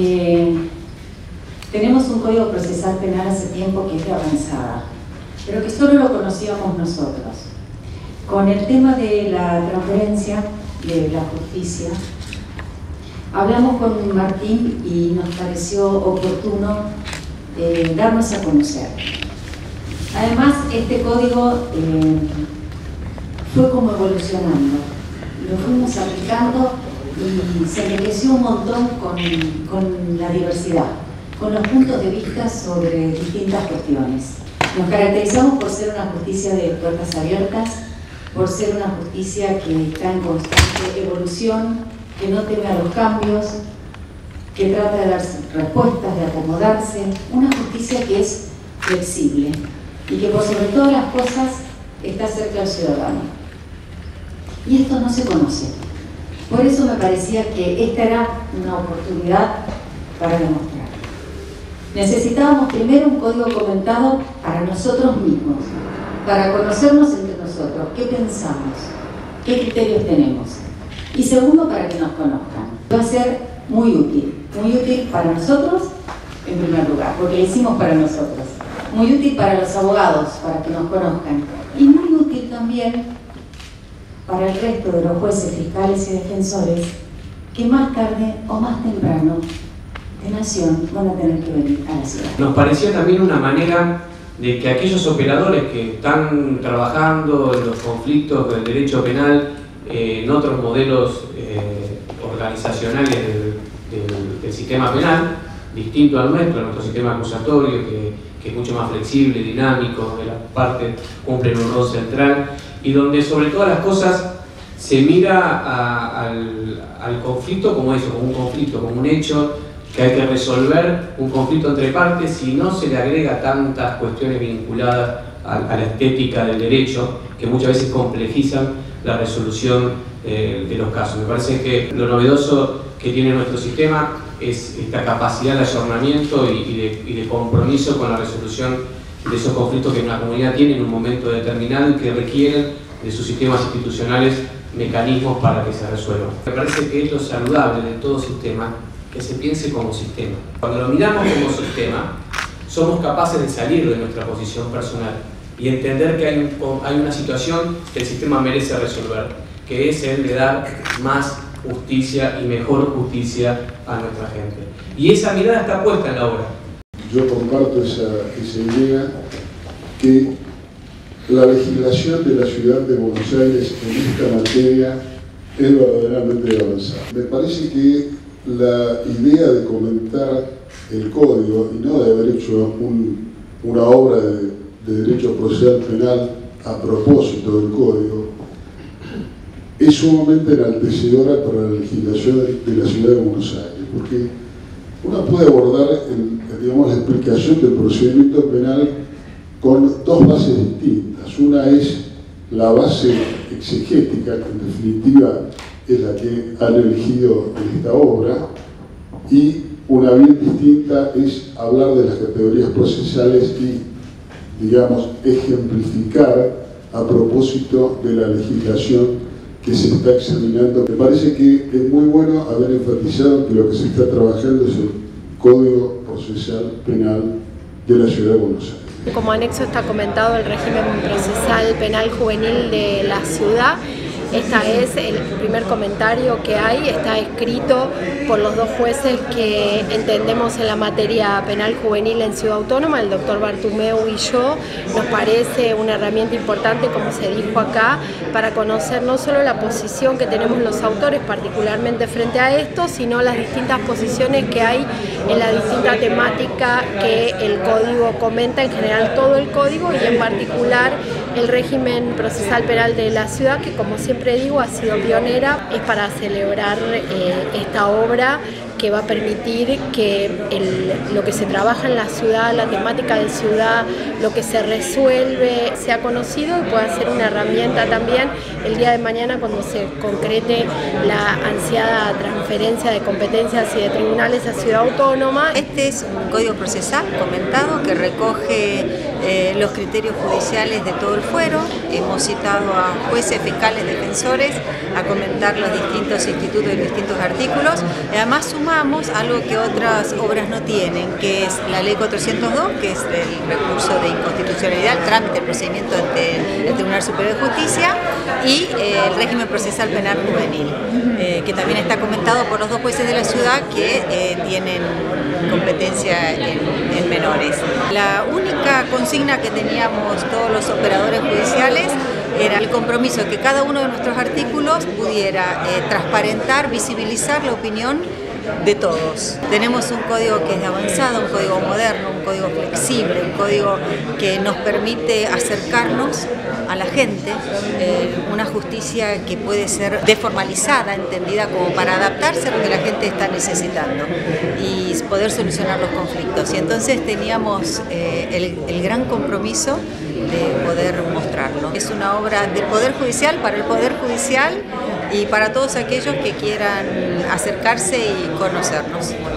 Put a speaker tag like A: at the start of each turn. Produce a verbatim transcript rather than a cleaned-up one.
A: que tenemos un Código Procesal Penal hace tiempo que es de avanzada, pero que solo lo conocíamos nosotros. Con el tema de la transferencia de la justicia, hablamos con Martín y nos pareció oportuno eh, darnos a conocer. Además, este código eh, fue como evolucionando, lo fuimos aplicando y se enriqueció un montón con, con la diversidad, con los puntos de vista sobre distintas cuestiones. Nos caracterizamos por ser una justicia de puertas abiertas, por ser una justicia que está en constante evolución, que no teme a los cambios, que trata de dar respuestas, de acomodarse, una justicia que es flexible y que por sobre todas las cosas está cerca del ciudadano. Y esto no se conoce. Por eso me parecía que esta era una oportunidad para demostrar. Necesitábamos primero un código comentado para nosotros mismos, para conocernos entre nosotros, qué pensamos, qué criterios tenemos. Y segundo, para que nos conozcan. Va a ser muy útil, muy útil para nosotros, en primer lugar, porque lo hicimos para nosotros. Muy útil para los abogados, para que nos conozcan. Y muy útil también para el resto de los jueces, fiscales y defensores, que más tarde o más temprano de Nación van a tener que venir a la ciudad.
B: Nos parecía también una manera de que aquellos operadores que están trabajando en los conflictos del derecho penal, eh, en otros modelos eh, organizacionales del, del, del sistema penal, distinto al nuestro, nuestro sistema acusatorio, que, que es mucho más flexible, dinámico, de la parte cumplen un rol central, y donde sobre todas las cosas se mira a, al, al conflicto como eso, como un conflicto, como un hecho que hay que resolver, un conflicto entre partes, y no se le agrega tantas cuestiones vinculadas a, a la estética del derecho que muchas veces complejizan la resolución eh, de los casos. Me parece que lo novedoso que tiene nuestro sistema es esta capacidad de ayornamiento y, y, de, y de compromiso con la resolución de esos conflictos que una comunidad tiene en un momento determinado y que requieren de sus sistemas institucionales mecanismos para que se resuelvan. Me parece que es lo saludable de todo sistema, que se piense como sistema. Cuando lo miramos como sistema, somos capaces de salir de nuestra posición personal y entender que hay, un, hay una situación que el sistema merece resolver, que es el de dar más justicia y mejor justicia a nuestra gente. Y esa mirada está puesta en la obra.
C: Yo comparto esa, esa idea que la legislación de la ciudad de Buenos Aires en esta materia es verdaderamente avanzada. Me parece que la idea de comentar el código y no de haber hecho un, una obra de, de derecho procesal penal a propósito del código es sumamente enaltecedora para la legislación de la ciudad de Buenos Aires, porque uno puede abordar el, digamos, la explicación del procedimiento penal con dos bases distintas. Una es la base exegética, que en definitiva es la que han elegido en esta obra, y una bien distinta es hablar de las categorías procesales y, digamos, ejemplificar a propósito de la legislación que se está examinando. Me parece que es muy bueno haber enfatizado que lo que se está trabajando es el Código Procesal Penal de la Ciudad de Buenos Aires.
D: Como anexo está comentado el régimen procesal penal juvenil de la ciudad. Este es el primer comentario que hay, está escrito por los dos jueces que entendemos en la materia penal juvenil en Ciudad Autónoma, el doctor Bartumeu y yo. Nos parece una herramienta importante, como se dijo acá, para conocer no solo la posición que tenemos los autores, particularmente frente a esto, sino las distintas posiciones que hay en la distinta temática que el código comenta, en general todo el código y en particular el régimen procesal penal de la ciudad, que como siempre digo ha sido pionera. Es para celebrar eh, esta obra que va a permitir que el, lo que se trabaja en la ciudad, la temática de ciudad, lo que se resuelve, sea conocido y pueda ser una herramienta también el día de mañana cuando se concrete la ansiada transferencia de competencias y de tribunales a Ciudad Autónoma.
E: Este es un código procesal comentado que recoge eh, los criterios judiciales de todo el fuero. Hemos citado a jueces, fiscales, defensores a comentar los distintos institutos y los distintos artículos. Y además suma sumamos algo que otras obras no tienen, que es la ley cuatrocientos dos, que es el recurso de inconstitucionalidad, el trámite, el procedimiento ante el Tribunal Superior de Justicia, y eh, el régimen procesal penal juvenil, eh, que también está comentado por los dos jueces de la ciudad que eh, tienen competencia en, en menores. La única consigna que teníamos todos los operadores judiciales era el compromiso que cada uno de nuestros artículos pudiera eh, transparentar, visibilizar la opinión de todos. Tenemos un código que es de avanzado, un código moderno, un código flexible, un código que nos permite acercarnos a la gente, eh, una justicia que puede ser desformalizada, entendida como para adaptarse a lo que la gente está necesitando y poder solucionar los conflictos. Y entonces teníamos eh, el, el gran compromiso de poder mostrarlo. Es una obra del Poder Judicial para el Poder Judicial y para todos aquellos que quieran acercarse y conocernos.